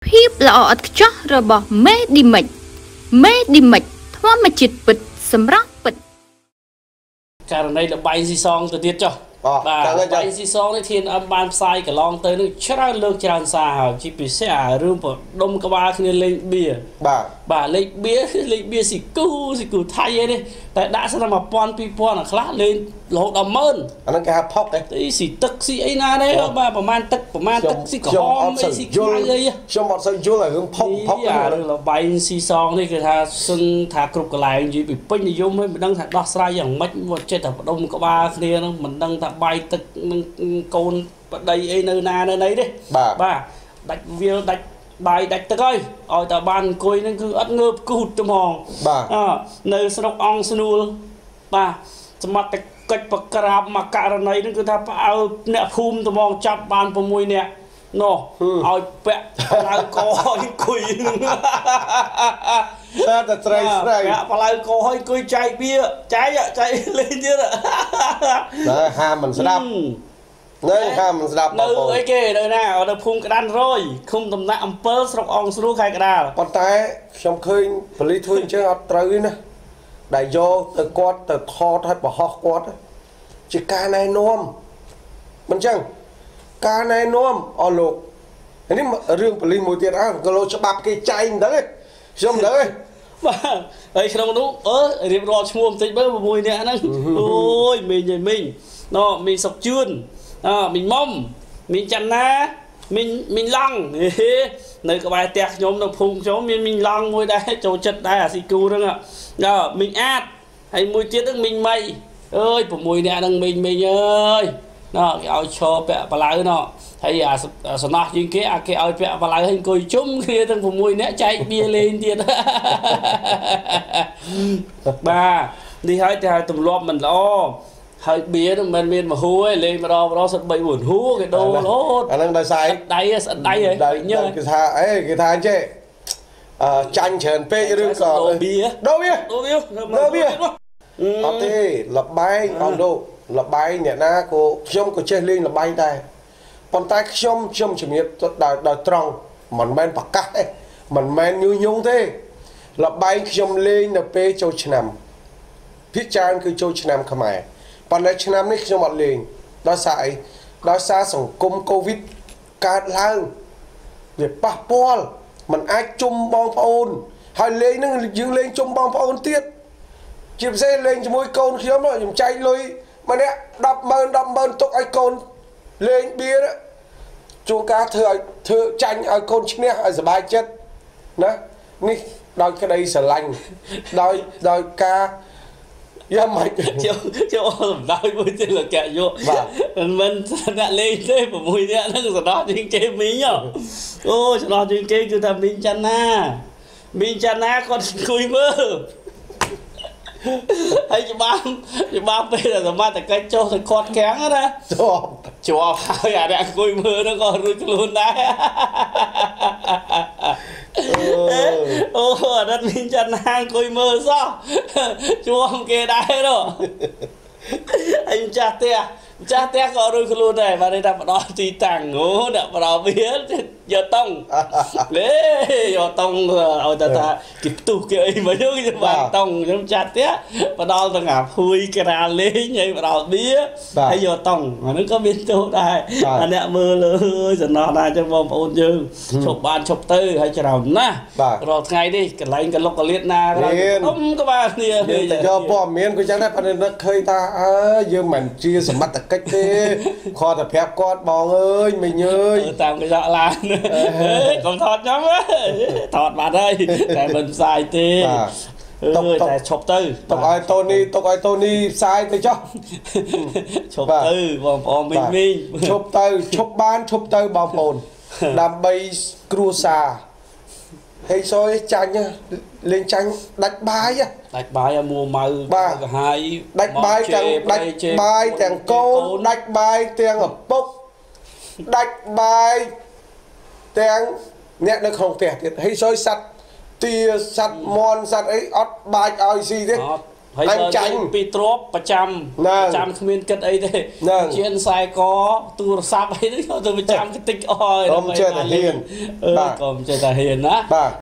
ភាពល្អឥតខ្ចោះរបស់មេឌីមិចធម្មជាតិពិតសម្រាប់ពិតករណីលបាយស៊ីសងទៅទៀតចុះបាទលបាយស៊ីសងនេះធានអមបានផ្សាយកន្លងទៅនឹងច្រើនលើកច្រើនសារហើយជាពិសេសអារឿងបដុំក្បាលគ្នាលេងបៀបាទលេងបៀស៊ីគូថៃឯនេះតែដាក់ស្រាប់1000 2000អាខ្លះលេងរហូតដល់10000 អាហ្នឹងគេហៅផុកទេស៊ីទឹកស៊ីអីណាទេបាទប្រហែលទឹកស៊ីក្រហមអីស៊ីខ្មៅអីខ្ញុំអត់សូវយល់រឿងផុកអារឿងលបាយស៊ីសងនេះគឺថាសឹងថាគ្រប់កន្លែងនិយាយពីពេញនិយមហើយមិនដឹងថាដោះស្រាយយ៉ាងម៉េចមកចិត្តតែបដុំក្បាលគ្នាហ្នឹងមិនដឹងថាបាយទឹកនឹងកូនប្តីអីនៅណានៅណីទេបាទដាច់វាដាច់បាយដាច់ទឹកហើយឲ្យតែបានអង្គុយហ្នឹងគឺអត់ងើបគូតត្មងនៅស្រុកអង្គស្នួលបាទសមត្ថកិច្ចបក្រាបមកករណីហ្នឹងគឺថាផ្អើអ្នកភូមិត្មងចាប់បាន6នាក់នោះឲ្យពាក់ផ្លៅកអង្គុយហ្នឹងតែត្រីផ្លៅកអង្គុយចែកវាចែកលេងទៀតតែហាមមិនស្ដាប់នៅហាមមិនស្ដាប់នៅអីគេនៅណានៅភូមិក្តាន់រយឃុំតំណាក់អំពើស្រុកអង្គស្រួលខេត្តកណ្ដាលប៉ុន្តែខ្ញុំឃើញប៉ូលីសធ្វើអញ្ចឹងអត់ត្រូវទេណាដែលយកទៅគាត់ទៅថតឲ្យបរោះគាត់ជាការណែនាំមិនអញ្ចឹងការណែនាំអស់លោកនេះរឿងប៉ូលីសមួយទៀតក៏លោកច្បាប់គេចែងមិនដឹងទេខ្ញុំមិនដឹងទេបាទហើយក្នុងនោះរៀបរាប់ឈ្មោះបន្តិចមើល6នាក់ហ្នឹងអូយមីងណោមីងសុកជឿនមីងមុំមីងច័ន្ទណាមីងឡង់នៅក្បែរផ្ទះខ្ញុំនៅភូមិខ្ញុំមានមីងឡង់មួយដែរចូលចិត្តដែរអាស៊ីគូហ្នឹងមីងអាតហើយមួយទៀតហ្នឹងមីងម៉ៃអើយ6នាក់ហ្នឹងមីងអើយណោគេឲ្យឈរពាក់បលៅណោហើយអាសំណោះជាងគេគេឲ្យពាក់បលៅឲ្យអង្គុយជុំគ្នាទាំង6នាក់ចែកបៀលេងទៀតបាទនេះហើយតែទម្លាប់មិនល្អហើយបៀនឹងមិនមានមហួរឯងលេងម្ដងសិត3 4ហួរគេដូររហូតអាហ្នឹងដោយសារដៃស្អិតដៃហើយគេថាអេគេថាអញ្ចេះចាញ់ច្រើនពេកឬក៏ដូរវាអត់ទេលបែងអត់ដូរលបែងអ្នកណាក៏ខ្ញុំក៏ចេះលេងលបែងដែរប៉ុន្តែខ្ញុំជំរាបដល់ត្រង់មិនមែនប្រកាសទេមិនមែនញុយញងទេលបែងខ្ញុំលេងនៅពេលចូលឆ្នាំភាគច្រើនគឺចូលឆ្នាំខ្មែរប៉ុន្តែឆ្នាំនេះខ្ញុំអត់លេងដោយសារអីដោយសារសង្គមកូវីដកើតឡើងវាប៉ះពាល់มันអាចជុំបងប្អូនហើយលេងនឹងយើងលេងជុំបងប្អូនទៀតជាពិសេសលេងជាមួយកូនខ្ញុំចែកលុយម្នាក់100000ទុកឲ្យកូនលេងបៀជួនកាលធ្វើចាញ់ឲ្យកូនឈ្នះឲ្យសុបាយចិត្តណានេះដោយក្តីស្រឡាញ់ដោយការយ៉ាម៉េចចូលសម្ដៅមួយទៀតលោកកែយកមិនអ្នកលេងទេ6នាក់ហ្នឹងសដោះជាងគេមីងអូសដោះជាងគេគឺថាមីងច័ន្ទណាគាត់អង្គុយមើលហើយច្បាប់ពេលសមត្ថកិច្ចចុះទៅខាត់ខាំងណាជាប់ហើយអាអ្នកអង្គុយមើលហ្នឹងក៏រួចខ្លួនដែរអូអានេះមានច័ន្ទណាអង្គុយមើលសោះជាប់គេដែរនោះហើយម្ចាស់ផ្ទះក៏រួចខ្លួនដែរបាទថាផ្ដោតទីតាំងអូអ្នកផ្ដោតវាយកតង់លេយកតង់ឲ្យថាគេផ្ទុះគេអីមកយើងបានតង់ខ្ញុំចាស់ផ្ទះផ្ដោតទាំងអាភួយក្រាលលេងហើយផ្ដោតវាហើយយកតង់អានោះក៏មានទោសដែរអាអ្នកមើលអើយសំណោះណាចឹងបងប្អូនយើងឈប់បានឈប់ទៅហើយច្រើនណាស់រាល់ថ្ងៃនេះកន្លែងកលុកកលៀតណាក៏បានគ្នាយកព័ត៌មានក៏ចឹងដែរប៉ុន្តែនឹកឃើញថាយើងមិនជាសមត្ថកិច្ចទេគាត់តែប្រាប់គាត់បងអើយមីងអើយតាមកញ្ចក់ឡានកុំថតខ្ញុំថតបាត់ហើយតែមិនផ្សាយទេតែឈប់ទៅទុកឲ្យតូនីផ្សាយទៅចុះឈប់ទៅបងប្អូនមីងឈប់ទៅឈប់ទៅបងប្អូនដើម្បីគ្រួសារហេសយចាញ់លេងចាញ់ដាច់បាយមួម៉ៅកាហាយដាច់បាយទាំងកូនដាច់បាយទាំងឪពុកដាច់បាយទាំងអ្នកនៅក្នុងផ្ទះទៀតហេសយសัตว์ទាសัตว์មន់សัตว์អីអត់បាច់ឲ្យស៊ីទេ anh tránh bị trộp và trăm không biết kết ấy thế chuyện sai có tu sắp ấy đấy tôi bị trăm cái tích oi không chơi là hiền còn chơi là hiền á